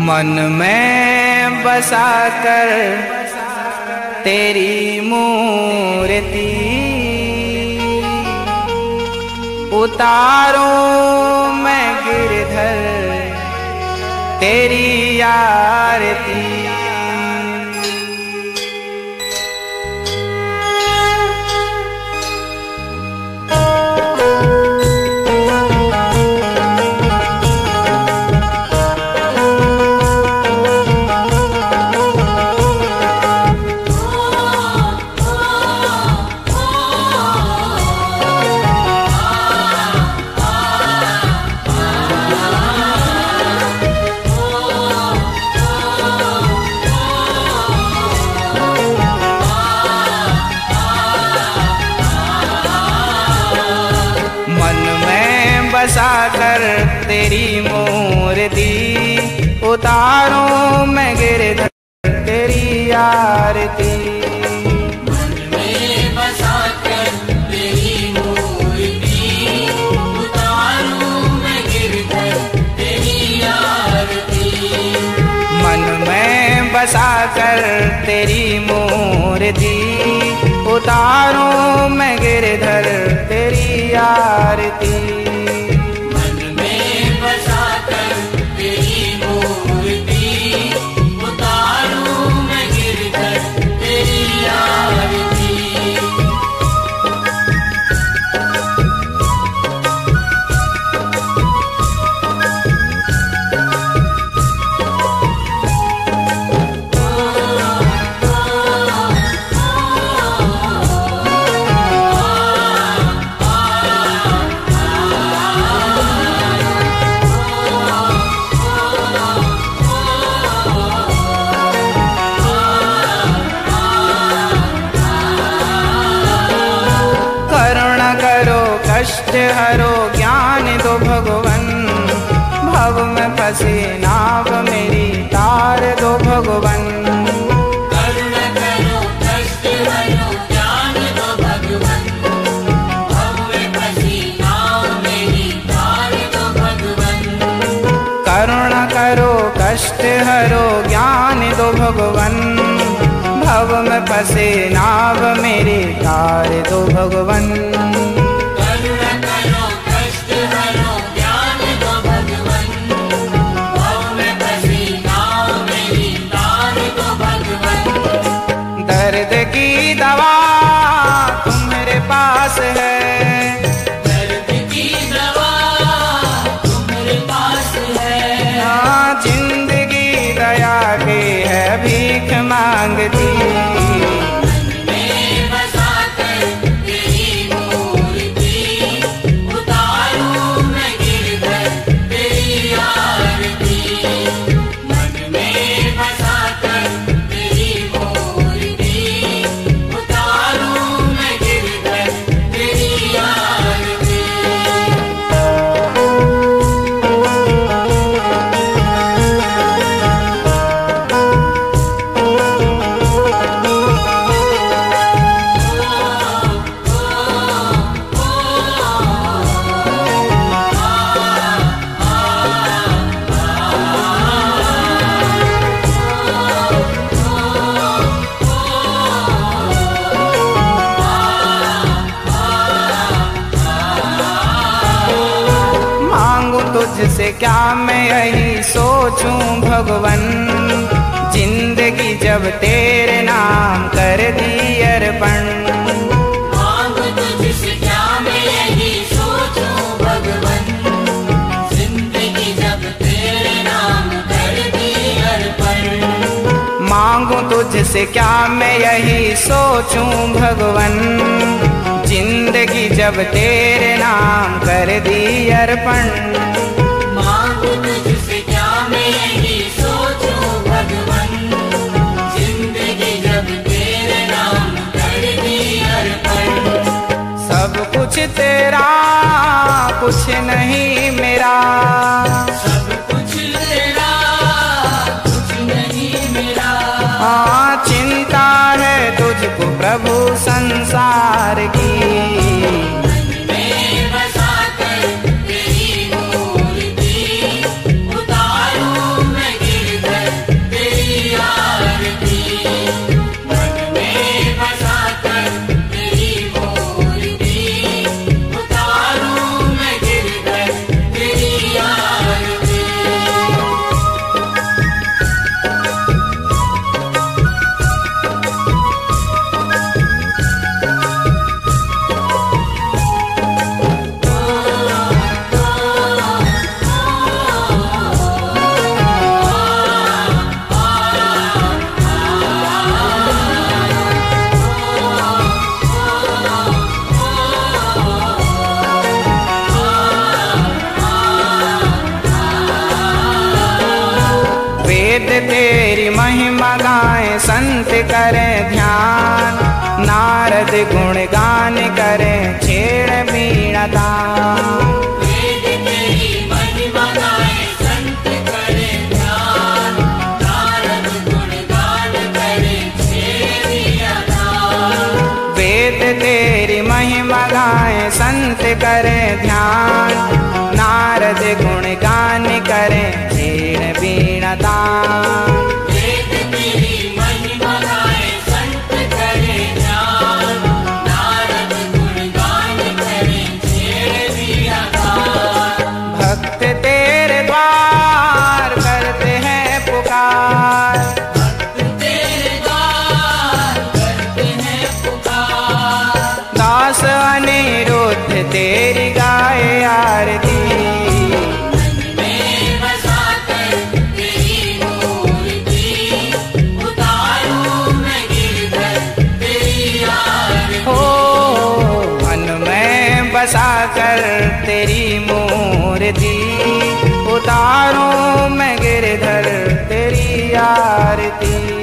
मन में बसा कर तेरी मूर्ति उतारूं मैं गिरधर तेरी आरती। बसा कर तेरी मूर्ति उतारूं मैं गिरधर तेरी आरती। मन में बसा कर तेरी मूर्ति उतारूं मैं गिरधर तेरी आरती। मन में बसा कर तेरी मूर्ति उतारूं मैं गिरधर तेरी आरती। कष्ट हरो ज्ञान दो भगवन, भव में फंसी नाव मेरी तार दो भगवन। करुणा करो कष्ट हरो ज्ञान दो भगवन, भव में फंसी नाव मेरी तार दो भगवन। करुणा करो कष्ट हरो ज्ञान दो भगवन, भव में फंसे नाव मेरी तार दो भगवन। दर्द की दवा तुम्हारे पास है, दर्द की दवा तुम्हारे पास है। हाँ जिंदगी दया की है भीख मांगती। तुझसे क्या मैं यही सोचूं भगवन, जिंदगी जब तेरे नाम कर दी अर्पण। मांगू तुझसे क्या मैं यही सोचूं भगवन, जिंदगी जब तेरे नाम कर दी अर्पण। मांगू तुझसे क्या मैं यही सोचूं भगवन, जिंदगी जब तेरे नाम कर दी अर्पण। मांगू तुझसे क्या मैं यही सोचूं भगवन, जिंदगी जब तेरे नाम कर दी अर्पण। सब कुछ तेरा कुछ नहीं मेरा, सब कुछ तेरा कुछ नहीं मेरा। हाँ चिंता है तुझको प्रभु संसार की। तेरी मूर्ति उतारूं मैं गिरधर संत करें ध्यान, नारद गुणगान करें छेड़ वीणा तान। वेद तेरी महिमा गाए संत करें ध्यान, नारद गुणगान करें छेड़ वीणा तान। वेद तेरी महिमा गाए संत करें ध्यान, नारद गुणगान करें छेड़ वीणा तान। वेद तेरी महिमा गाए संत करें ध्यान, नारद गुणगान करें छेड़ वीणा तान। भक्त तेरे द्वार करते हैं पुकार, भक्त तेरे द्वार करते हैं पुकार। दास अनिरुद्ध तेरी गाए आरती, मन में बसाकर तेरी मूर्ति, उतारूं मैं गिरधर तेरी आरती। हो मन में बसाकर तेरी मूर्ति, उतारूं मैं गिरधर तेरी आरती।